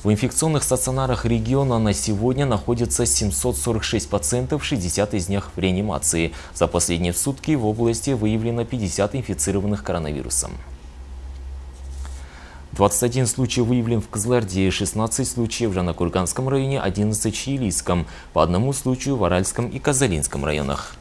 В инфекционных стационарах региона на сегодня находится 746 пациентов, 60 из них в реанимации. За последние сутки в области выявлено 50 инфицированных коронавирусом. 21 случай выявлен в Кызылорде, 16 случаев в Жанакурганском районе, 11 в Чилийском, по одному случаю в Аральском и Казалинском районах.